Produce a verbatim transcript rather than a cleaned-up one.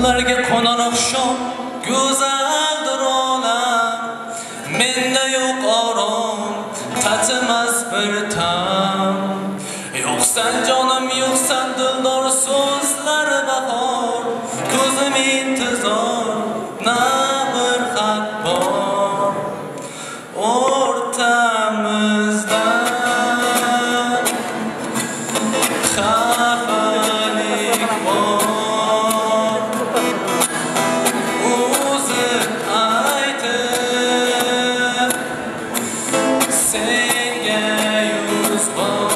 Bulutlarga qo'nar oqshom go'zaldir olam, menda yo'q orom, tatimas bir tam. Yo'qsan jonim, yo'qsan dildor, so'zlari bahor, ko'zim intizor, na bir xat bor o'rtamizda. Xafalik bor, o'zi aytib senga yuz bor.